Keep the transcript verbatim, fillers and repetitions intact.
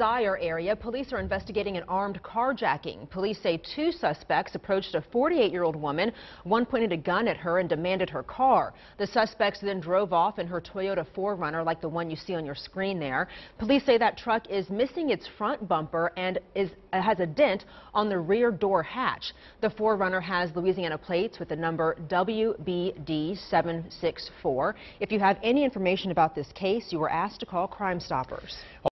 Sire area, police are investigating an armed carjacking. Police say two suspects approached a forty-eight-year-old woman. One pointed a gun at her and demanded her car. The suspects then drove off in her Toyota four runner, like the one you see on your screen there. Police say that truck is missing its front bumper and is has a dent on the rear door hatch. The four runner has Louisiana plates with the number W B D seven six four. If you have any information about this case, you were asked to call Crime Stoppers.